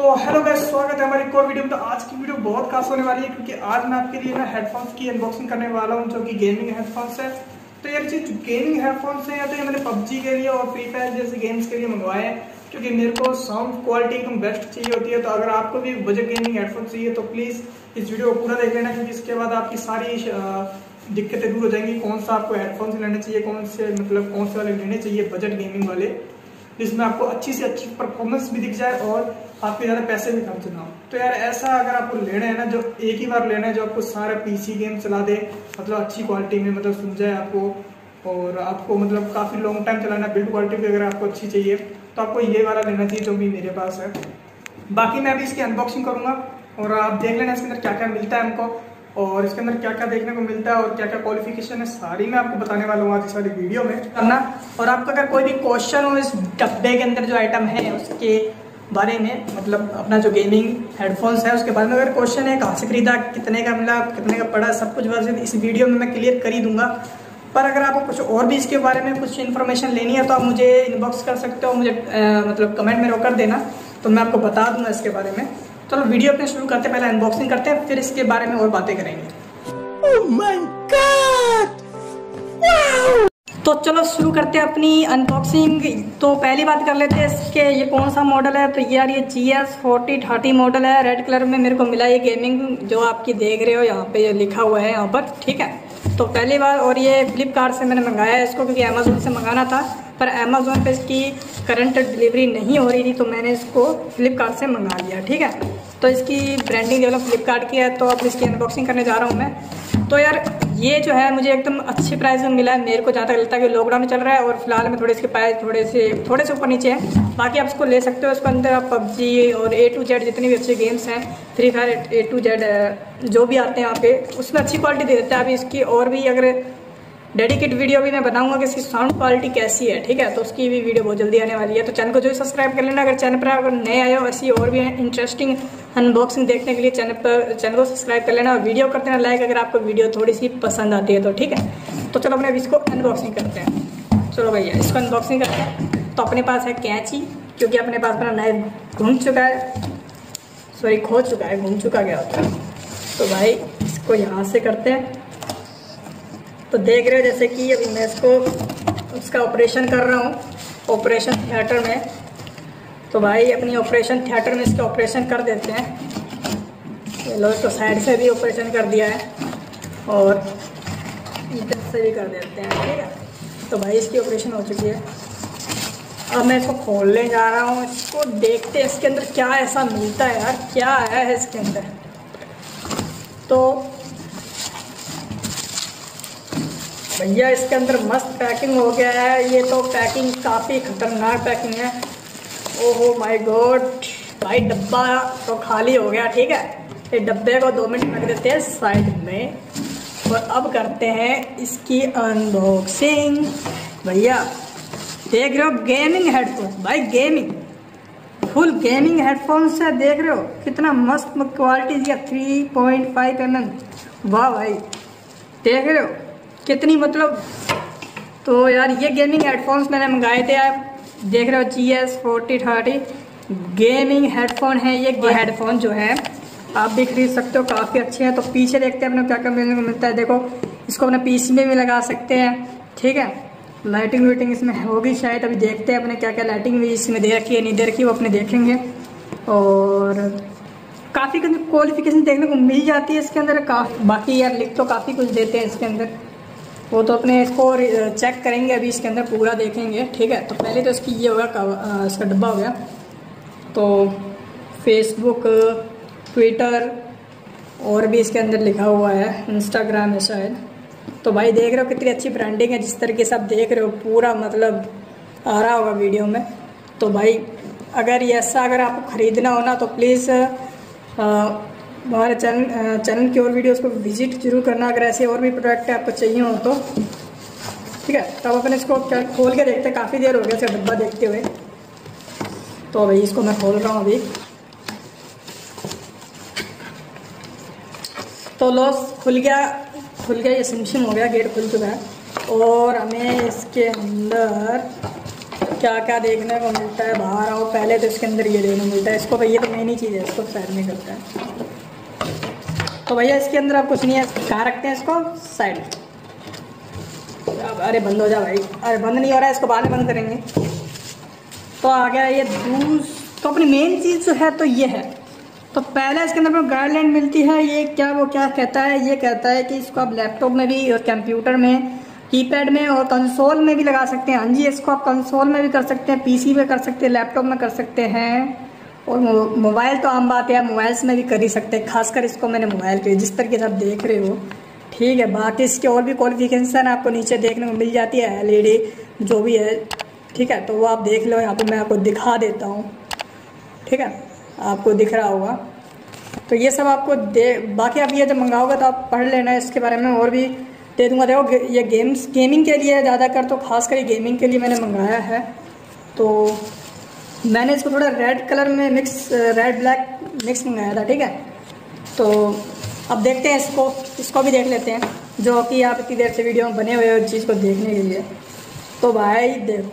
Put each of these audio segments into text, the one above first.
तो hello guys, स्वागत है हमारी एक और वीडियो में। तो आज की वीडियो बहुत खास होने वाली है क्योंकि आज मैं आपके लिए ना हेडफोन्स की अनबॉक्सिंग करने वाला हूं जो कि गेमिंग हेडफोन्स है। तो यार जो गेमिंग हेडफोन्स है या तो ये मैंने पबजी के लिए और फ्री फायर जैसे गेम्स के लिए मंगवाए हैं क्योंकि मेरे को साउंड क्वालिटी एकदम बेस्ट चाहिए होती है। तो अगर आपको भी बजट गेमिंग हेडफोन चाहिए तो प्लीज़ इस वीडियो को पूरा देख लेना क्योंकि इसके बाद आपकी सारी दिक्कतें दूर हो जाएंगी। कौन सा आपको हेडफोन्स लेने चाहिए, कौन से वाले लेने चाहिए बजट गेमिंग वाले, जिसमें आपको अच्छी से अच्छी परफॉर्मेंस भी दिख जाए और आपके ज़्यादा पैसे भी खर्च ना हो। तो यार ऐसा अगर आपको लेना है ना, जो एक ही बार लेना है, जो आपको सारा पीसी गेम चला दे, मतलब अच्छी क्वालिटी में, मतलब सुन जाए आपको और आपको मतलब काफ़ी लॉन्ग टाइम चलाना है, बिल्ड क्वालिटी भी अगर आपको अच्छी चाहिए तो आपको ये वाला लेना चाहिए जो भी मेरे पास है। बाकी मैं अभी इसकी अनबॉक्सिंग करूँगा और आप देख लेना इसके अंदर क्या क्या मिलता है हमको और इसके अंदर क्या क्या देखने को मिलता है और क्या क्या क्वालिफिकेशन है, सारी मैं आपको बताने वाला हूँ आज इस वाली वीडियो में करना। और आपका अगर कोई भी क्वेश्चन हो इस डब्बे के अंदर जो आइटम है उसके बारे में, मतलब अपना जो गेमिंग हेडफोन्स है उसके बारे में अगर क्वेश्चन है, कहाँ से खरीदा, कितने का मिला, कितने का पड़ा, सब कुछ वैसे इस वीडियो में मैं क्लियर कर ही दूंगा। पर अगर आपको कुछ और भी इसके बारे में कुछ इन्फॉर्मेशन लेनी है तो आप मुझे इनबॉक्स कर सकते हो, मुझे मतलब कमेंट में रोक कर देना तो मैं आपको बता दूंगा इसके बारे में। चलो वीडियो अपने शुरू करते हैं, पहले अनबॉक्सिंग करते हैं फिर इसके बारे में और बातें करेंगे। Oh my God! Wow! तो चलो शुरू करते हैं अपनी अनबॉक्सिंग। तो पहली बात कर लेते हैं इसके ये कौन सा मॉडल है। तो यार ये GS4030 मॉडल है, रेड कलर में मेरे को मिला ये गेमिंग जो आपकी देख रहे हो यहाँ पे ये लिखा हुआ है यहाँ पर, ठीक है। तो पहली बार, और ये फ्लिपकार्ट से मैंने मंगाया है इसको क्योंकि अमेज़ोन से मंगाना था पर अमेज़ोन पे इसकी करंट डिलीवरी नहीं हो रही थी तो मैंने इसको फ्लिपकार्ट से मंगा लिया, ठीक है। तो इसकी ब्रांडिंग जो फ्लिपकार्ट की है तो अब इसकी अनबॉक्सिंग करने जा रहा हूँ मैं। तो यार ये जो है मुझे एकदम अच्छे प्राइस में मिला है, मेरे को जहाँ तक लगता है कि लॉकडाउन चल रहा है और फिलहाल में थोड़े इसके प्राइस थोड़े से ऊपर नीचे हैं। बाकी आप इसको ले सकते हो, इसके अंदर आप पबजी और A to Z जितने भी अच्छे गेम्स हैं, Free Fire A to Z जो भी आते हैं यहाँ पे उसमें अच्छी क्वालिटी दे देता है। अभी इसकी और भी अगर डेडिकेट वीडियो भी मैं बनाऊंगा कि इसकी साउंड क्वालिटी कैसी है, ठीक है। तो उसकी भी वीडियो बहुत जल्दी आने वाली है। तो चैनल को जो सब्सक्राइब कर लेना, अगर चैनल पर अगर नए आए हो ऐसी और भी इंटरेस्टिंग अनबॉक्सिंग देखने के लिए चैनल को सब्सक्राइब कर लेना और वीडियो कर देना लाइक अगर आपको वीडियो थोड़ी सी पसंद आती है तो, ठीक है। तो चलो अपने अभी इसको अनबॉक्सिंग करते हैं। चलो भैया इसको अनबॉक्सिंग करते हैं। तो अपने पास है कैंची क्योंकि अपने पास अपना नाइफ घूम चुका है, सॉरी खो चुका है, घूम चुका गया होता है। तो भाई इसको यहाँ से करते हैं। तो देख रहे हो जैसे कि अभी मैं इसको उसका ऑपरेशन कर रहा हूँ ऑपरेशन थिएटर में। तो भाई अपनी ऑपरेशन थिएटर में इसका ऑपरेशन कर देते हैं। लो इसको साइड से भी ऑपरेशन कर दिया है और इधर से भी कर देते हैं, ठीक है। तो भाई इसकी ऑपरेशन हो चुकी है। अब मैं इसको खोलने जा रहा हूँ, इसको देखते हैं इसके अंदर क्या ऐसा मिलता है यार, क्या है इसके अंदर। तो भैया इसके अंदर मस्त पैकिंग हो गया है। ये तो पैकिंग काफ़ी खतरनाक पैकिंग है। ओहो माय गॉड भाई, डब्बा तो खाली हो गया, ठीक है। ये डब्बे को 2 मिनट रख देते हैं साइड में और अब करते हैं इसकी अनबॉक्सिंग। भैया देख रहे हो गेमिंग हेडफोन्स, भाई गेमिंग फुल गेमिंग हेडफोन्स है, देख रहे हो कितना मस्त क्वालिटी दिया, 3.5 mm। वाह भाई देख रहे हो कितनी, मतलब। तो यार ये गेमिंग हेडफोन्स मैंने मंगाए थे, आप देख रहे हो GS4030 गेमिंग हेडफोन है। ये हेडफोन जो है आप भी खरीद सकते हो, काफ़ी अच्छे हैं। तो पीछे देखते हैं अपने क्या क्या मिलने को मिलता है। देखो इसको अपने पीसी में भी लगा सकते हैं, ठीक है। लाइटिंग वाइटिंग इसमें होगी शायद, अभी देखते हैं अपने क्या क्या लाइटिंग भी इसमें दे रखी है नहीं दे रखी, वो अपने देखेंगे। और काफ़ी कुछ क्वालिफिकेशन देखने को मिल जाती है इसके अंदर। बाकी यार लिख तो काफ़ी कुछ देते हैं इसके अंदर, वो तो अपने इसको चेक करेंगे, अभी इसके अंदर पूरा देखेंगे, ठीक है। तो पहले तो इसकी ये होगा इसका डब्बा हो गया। तो फेसबुक, ट्विटर और भी इसके अंदर लिखा हुआ है, इंस्टाग्राम है शायद। तो भाई देख रहे हो कितनी अच्छी ब्रांडिंग है, जिस तरीके से आप देख रहे हो पूरा मतलब आ रहा होगा वीडियो में। तो भाई अगर ये ऐसा अगर आपको ख़रीदना हो ना तो प्लीज़ हमारे चैनल की और वीडियोस को विजिट जरूर करना अगर ऐसे और भी प्रोडक्ट आपको चाहिए हो तो, ठीक है। तो अब अपन इसको खोल के देखते हैं, काफ़ी देर हो गया इसका डब्बा देखते हुए। तो भाई इसको मैं खोल रहा हूँ अभी। तो लॉस खुल गया ये सिमसिम हो गया, गेट खुल चुका है। और हमें इसके अंदर क्या क्या देखने को मिलता है। बाहर आओ, पहले तो इसके अंदर ये देखने को मिलता है इसको। भैया तो मेन ही चीज़ है, इसको साइड में करता है। तो भैया इसके अंदर आप कुछ नहीं है, कहाँ रखते हैं इसको? साइड। अरे बंद हो जा भाई, अरे बंद नहीं हो रहा है, इसको बाद में बंद करेंगे। तो आ गया ये तो अपनी मेन चीज़ जो है तो ये है। तो पहले इसके अंदर गाइडलाइन मिलती है, ये वो क्या कहता है, ये कहता है कि इसको आप लैपटॉप में भी और कंप्यूटर में, कीपैड में और कंसोल में भी लगा सकते हैं। हाँ जी, इसको आप कंसोल में भी कर सकते हैं, पीसी पे कर सकते हैं, लैपटॉप में कर सकते हैं, और मोबाइल तो आम बात है, मोबाइल्स में भी कर ही सकते हैं। खासकर इसको मैंने मोबाइल पे जिस तरीके से आप देख रहे हो, ठीक है। बाकी इसके और भी क्वालिफिकेशन आपको नीचे देखने को मिल जाती है, LED जो भी है, ठीक है। तो वो आप देख लो, यहाँ पे मैं आपको दिखा देता हूँ, ठीक है, आपको दिख रहा होगा। तो ये सब आपको बाकी आप ये जब मंगाओगे तो आप पढ़ लेना इसके बारे में, और भी दे दूँगा। देखो ये गेमिंग के लिए ज़्यादातर, तो खासकर ये गेमिंग के लिए मैंने मंगाया है। तो मैंने इसको थोड़ा रेड कलर में रेड ब्लैक मिक्स मंगाया था, ठीक है। तो अब देखते हैं इसको भी देख लेते हैं, जो कि आप इतनी देर से वीडियो में बने हुए हो चीज़ को देखने के लिए। तो भाई देखो,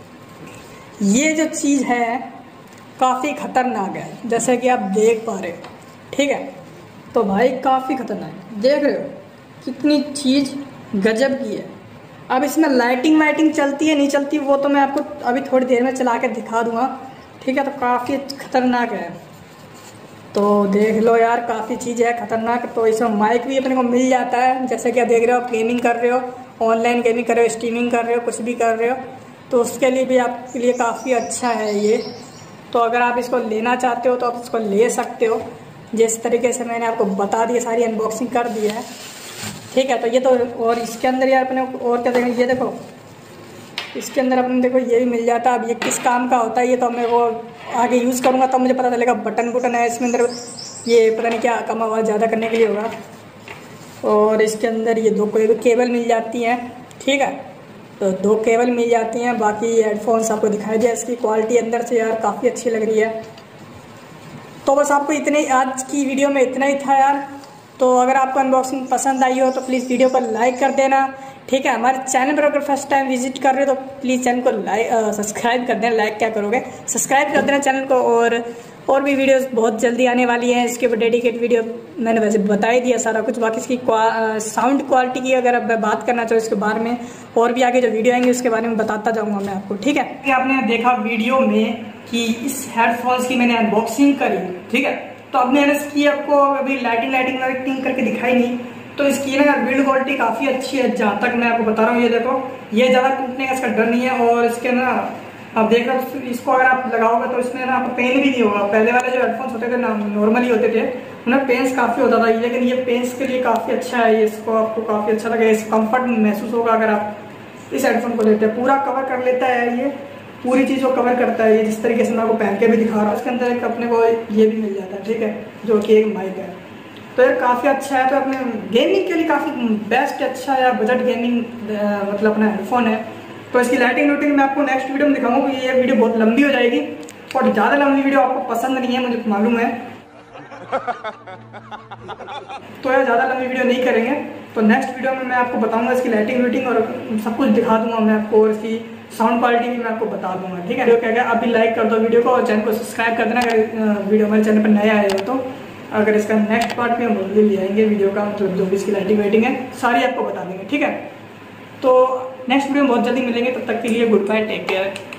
ये जो चीज़ है काफ़ी ख़तरनाक है, जैसे कि आप देख पा रहे हो, ठीक है। तो भाई काफ़ी ख़तरनाक है, देख रहे हो कितनी चीज़ गजब की है। अब इसमें लाइटिंग चलती है नहीं चलती, वो तो मैं आपको अभी थोड़ी देर में चला के दिखा दूंगा, ठीक है। तो काफ़ी ख़तरनाक है, तो देख लो यार, काफ़ी चीज़ है ख़तरनाक। तो इसमें माइक भी अपने को मिल जाता है, जैसे कि आप देख रहे हो, आप गेमिंग कर रहे हो, ऑनलाइन गेमिंग कर रहे हो, स्ट्रीमिंग कर रहे हो, कुछ भी कर रहे हो, तो उसके लिए भी आपके लिए काफ़ी अच्छा है ये। तो अगर आप इसको लेना चाहते हो तो आप इसको ले सकते हो, जिस तरीके से मैंने आपको बता दिया, सारी अनबॉक्सिंग कर दी है, ठीक है। तो ये तो, और इसके अंदर यार अपने और क्या देखें, ये देखो इसके अंदर अपने देखो ये भी मिल जाता है। अब ये किस काम का होता है ये तो मैं वो आगे यूज़ करूँगा तब मुझे पता चलेगा। बटन है इसमें अंदर, ये पता नहीं क्या कम आवाज़ ज़्यादा करने के लिए होगा। और इसके अंदर ये 2 केबल मिल जाती हैं, ठीक है। तो 2 केबल मिल जाती हैं। बाकी हेडफोन्स आपको दिखाई दिया, इसकी क्वालिटी अंदर से यार काफ़ी अच्छी लग रही है। तो बस आपको इतने, आज की वीडियो में इतना ही था यार। तो अगर आपको अनबॉक्सिंग पसंद आई हो तो प्लीज़ वीडियो को लाइक कर देना, ठीक है। हमारे चैनल पर अगर फर्स्ट टाइम विजिट कर रहे हो तो प्लीज़ चैनल को सब्सक्राइब कर देना। लाइक क्या करोगे, सब्सक्राइब कर देना चैनल को। और भी वीडियोस बहुत जल्दी आने वाली हैं, इसके ऊपर डेडिकेट वीडियो मैंने वैसे बता ही दिया सारा कुछ। बाकी इसकी साउंड क्वालिटी की अगर मैं बात करना चाहूँ इसके बारे में, और भी आगे जो वीडियो आएंगे उसके बारे में बताता जाऊँगा मैं आपको, ठीक है। आपने देखा वीडियो में कि इस हेडफोन्स की मैंने अनबॉक्सिंग करी, ठीक है। तो अब मैंने इसकी आपको अभी लाइटिंग करके दिखाई नहीं। तो इसकी ना बिल्ड क्वालिटी काफ़ी अच्छी है, जहाँ तक मैं आपको बता रहा हूँ। ये देखो, ये ज़्यादा टूटने का इसका डर नहीं है। और इसके ना आप देख रहे हो, इसको अगर आप लगाओगे तो इसमें ना आपको पेन भी नहीं होगा। पहले वाले जो हेडफोन्स होते थे ना, नॉर्मली होते थे, उन्हें पेन्स काफ़ी होता था, लेकिन ये पेन्स के लिए काफ़ी अच्छा है। इसको आपको काफ़ी अच्छा लगेगा, इस कंफर्ट महसूस होगा अगर आप इस हेडफोन को लेते हैं। पूरा कवर कर लेता है, ये पूरी चीज़ को कवर करता है। ये जिस तरीके से मैं आपको पहन के भी दिखा रहा हूँ, इसके अंदर एक अपने को ये भी मिल जाता है, ठीक है, जो कि एक माइक है। तो ये काफ़ी अच्छा है। तो अपने गेमिंग के लिए काफ़ी बेस्ट अच्छा है, बजट गेमिंग मतलब अपना हेडफोन है। तो इसकी लाइटिंग मैं आपको नेक्स्ट वीडियो में दिखाऊंगा, क्योंकि ये वीडियो बहुत लंबी हो जाएगी और ज़्यादा लंबी वीडियो आपको पसंद नहीं है, मुझे मालूम है। तो यार ज़्यादा लंबी वीडियो नहीं करेंगे। तो नेक्स्ट वीडियो में मैं आपको बताऊंगा इसकी लाइटिंग और सब कुछ दिखा दूंगा मैं आपको, और इसकी साउंड क्वालिटी भी मैं आपको बता दूंगा, ठीक है। तो क्या आप भी लाइक कर दो वीडियो को और चैनल को सब्सक्राइब कर देना अगर वीडियो हमारे चैनल पर नया आए हो तो। अगर इसका नेक्स्ट पार्ट में हम ले आएंगे वीडियो का, मतलब जो भी इसकी लाइटिंग है सारी आपको बता देंगे, ठीक है। तो नेक्स्ट वीडियो में बहुत जल्दी मिलेंगे, तब तक के लिए गुड बाय, टेक केयर।